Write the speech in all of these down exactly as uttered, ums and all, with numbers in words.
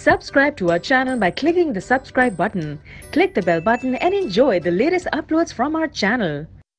Subscribe to our channel by clicking the subscribe button. Click the bell button and enjoy the latest uploads from our channel.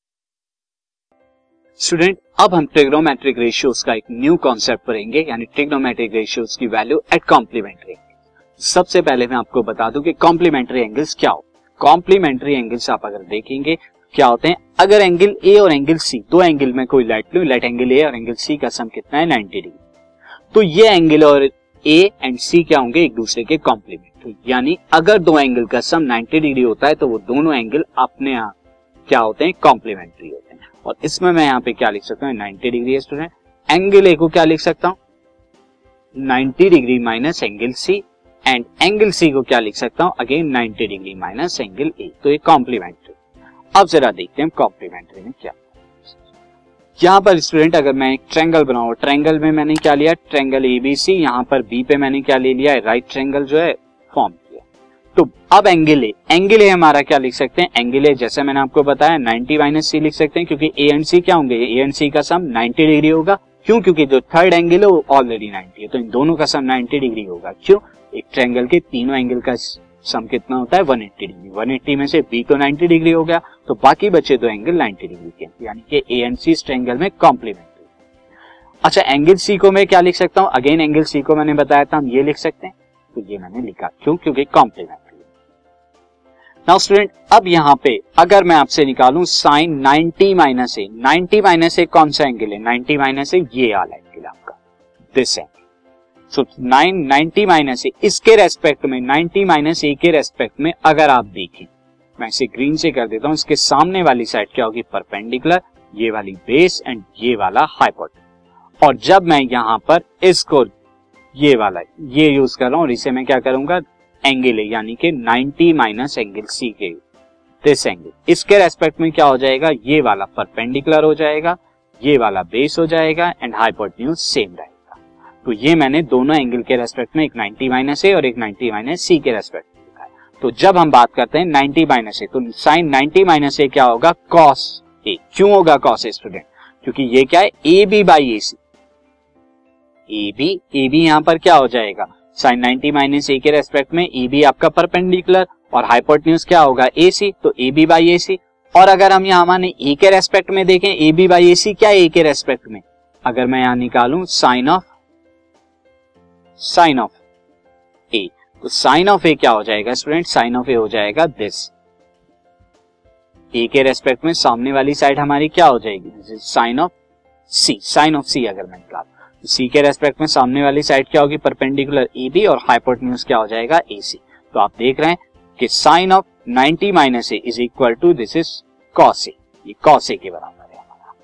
Student, अब हम trigonometric ratios का एक new concept पढ़ेंगे, यानी trigonometric ratios की value at complementary angles. सबसे पहले मैं आपको बता दूं कि कॉम्प्लीमेंट्री एंगल्स क्या हो। कॉम्प्लीमेंट्री एंगल्स आप अगर देखेंगे क्या होते हैं, अगर एंगल ए और एंगल सी, दो एंगल में कोई लेट लूं, लेट एंगल ए और एंगल सी का सम कितना है नाइंटी डिग्री, तो ये एंगल और ए एंड सी क्या होंगे, एक दूसरे के कॉम्प्लीमेंट्री। यानी अगर दो एंगल का सम नाइंटी डिग्री होता है तो वो दोनों एंगल अपने यहाँ क्या होते हैं, कॉम्प्लीमेंट्री होते हैं। और इसमें मैं यहाँ पे क्या लिख सकता हूँ, नाइंटी डिग्री है स्टूडेंट। एंगल ए को क्या लिख सकता हूँ, ninety degree minus angle C, and angle C को क्या लिख सकता हूँ, again ninety degree minus angle A. तो ये कॉम्प्लीमेंट्री। अब जरा देखते हैं कॉम्प्लीमेंट्री में क्या। यहाँ पर स्टूडेंट अगर मैं एक ट्रायंगल बनाऊं, ट्रायंगल में मैंने क्या लिया, ट्रायंगल एबीसी, यहाँ पर बी पे मैंने क्या ले लिया, राइट ट्रायंगल जो है फॉर्म किया। तो अब एंगल ए, एंगल ए हमारा क्या लिख सकते हैं, एंगल ए जैसे मैंने आपको बताया नाइंटी माइनस सी लिख सकते हैं, क्योंकि ए एंड सी क्या होंगे, ए एंड सी का सम नाइंटी डिग्री होगा। क्यों? क्योंकि जो थर्ड एंगल है वो ऑलरेडी नाइंटी है, तो इन दोनों का सम नाइंटी डिग्री होगा। क्यों? एक ट्रायंगल के तीनों एंगल का सम कितना होता है, one eighty degree. One eighty में से बी तो नाइंटी डिग्री हो गया, तो बाकी बचे दो एंगल नाइंटी डिग्री के, यानी कि ए एंड सी इस ट्रायंगल में कॉम्प्लीमेंट्री। अच्छा, एंगल सी को मैं क्या लिख सकता हूं, अगेन एंगल सी को मैंने बताया था हम ये लिख सकते हैं, तो ये मैंने लिखा। क्यों? क्योंकि कॉम्प्लीमेंट्री। नाउ स्टूडेंट, अब यहाँ पे अगर मैं आपसे निकालूं sine ninety minus A, ninety minus A कौन सा एंगल है, नाइंटी माइनस ए ये वाला एंगल आपका, this angle. So nine ninety minus A, इसके रेस्पेक्ट में, नाइंटी माइनस ए के रेस्पेक्ट में अगर आप देखें, मैं इसे ग्रीन से कर देता हूं, इसके सामने वाली साइड क्या होगी, परपेंडिकुलर, ये वाली बेस एंड ये वाला हाइपोटेन्यूज। और जब मैं यहां पर इसको ये वाला ये यूज कर रहा हूं और इसे मैं क्या करूंगा, एंगल है, यानी कि नाइंटी माइनस एंगल सी के, दिस एंगल, इसके रेस्पेक्ट में क्या हो जाएगा, ये वाला परपेंडिकुलर हो जाएगा, ये वाला बेस हो जाएगा एंड हाइपोटेन्यूज सेम रहेगा। तो ये मैंने दोनों एंगल के रेस्पेक्ट में एक नाइंटी माइनस ए और एक नाइंटी माइनस सी के रेस्पेक्ट में लिखा है। तो जब हम बात करते हैं नाइंटी माइनस ए, तो साइन नाइंटी माइनस ए क्या होगा, कॉस ए। क्यों होगा कॉस ए स्टूडेंट, क्योंकि ये क्या है, A B by A C, A B, A B यहां पर क्या हो जाएगा, साइन नाइंटी माइनस ए के रेस्पेक्ट में ए बी आपका परपेंडिकुलर और हाइपोटेन्यूज क्या होगा, ए सी, तो ए बी बाई ए सी। और अगर हम यहां माने ए के रेस्पेक्ट में देखें, ए बी बाई ए सी क्या है, ए के रेस्पेक्ट में, अगर मैं यहां निकालूं sine of sine of A, तो साइन ऑफ ए क्या हो जाएगा स्टूडेंट, साइन ऑफ ए हो जाएगा दिस। ए के रेस्पेक्ट में सामने वाली साइड हमारी क्या हो जाएगी, sine of C, sine of C अगर मैं निकालूं, तो सी के रेस्पेक्ट में सामने वाली साइड क्या होगी, परपेंडिकुलर ए बी और हाइपोटेन्यूज क्या हो जाएगा, ए सी। तो आप देख रहे हैं कि sine of ninety minus A is equal to this is cos A, ये कॉस ए के बराबर है हमारा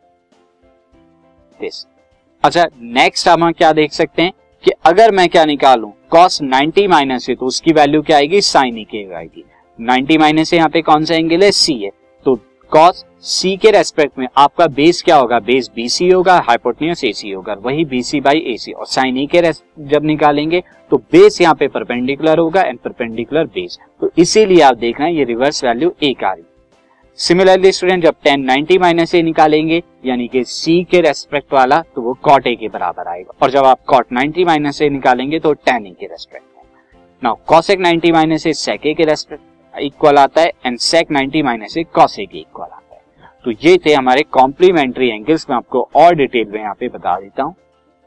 दिस। अच्छा, नेक्स्ट हम क्या देख सकते हैं कि अगर मैं क्या निकालूं, cos नाइंटी माइनस है, तो उसकी वैल्यू क्या आएगी, sin e की आएगी। नाइंटी माइनस है, यहाँ पे कौन सा एंगल है, c है, तो cos c के रेस्पेक्ट में आपका बेस क्या होगा, बेस bc होगा, हाइपोटेन्यूज ac होगा, वही bc बाई ac। और sin e के जब निकालेंगे तो बेस यहाँ पे परपेंडिकुलर होगा एंड परपेंडिकुलर बेस, तो इसीलिए आप देख रहे हैं ये रिवर्स वैल्यू एक आ रही है। सिमिलरली स्टूडेंट, जब टेन नाइंटी माइनस ए निकालेंगे, यानी कि c के रेस्पेक्ट वाला, तो वो cot a के बराबर आएगा। और जब आप cot नाइंटी माइनस ए निकालेंगे तो tan a के रेस्पेक्ट में। Now cosec ninety minus a sec a के रेस्पेक्ट इक्वल आता है and sec ninety minus a cos a के इक्वल आता है। तो ये थे हमारे कॉम्प्लीमेंट्री एंगल्स। मैं आपको और डिटेल में यहाँ पे बता देता हूं।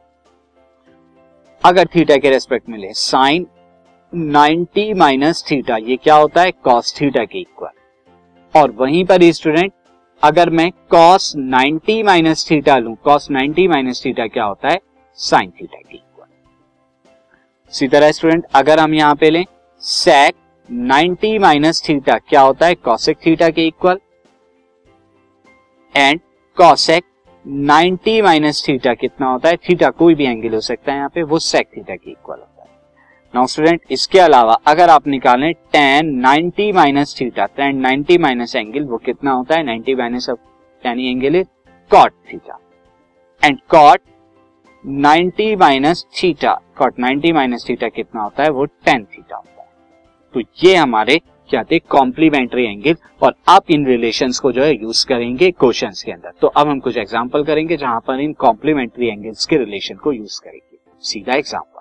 अगर थीटा के रेस्पेक्ट में ले, साइन नाइंटी माइनस थीटा, ये क्या होता है, cos थीटा के इक्वल। और वहीं पर स्टूडेंट अगर मैं cos नाइंटी माइनस थीटा लूं, cos नाइंटी माइनस थीटा क्या होता है, sin थीटा के इक्वल। इसी तरह स्टूडेंट अगर हम यहां पे लें sec नाइंटी माइनस थीटा क्या होता है, cosec थीटा के equal, and cosec ninety minus theta कितना होता है, थीटा कोई भी एंगल हो सकता है यहाँ पे, वो sec थीटा के इक्वल होता है। नाउ स्टूडेंट, इसके अलावा अगर आप निकालें tan ninety minus theta, tan ninety minus angle वो कितना होता है, ninety minus of tan angle is cot theta, and cot ninety minus theta, cot ninety minus theta कितना होता है, वो tan थीटा होता है। तो ये हमारे क्या थे, कॉम्प्लीमेंट्री एंगल। और आप इन रिलेशंस को जो है यूज करेंगे क्वेश्चंस के अंदर। तो अब हम कुछ एग्जांपल करेंगे जहां पर इन कॉम्प्लीमेंट्री एंगल्स के रिलेशन को यूज करेंगे। सीधा एग्जांपल,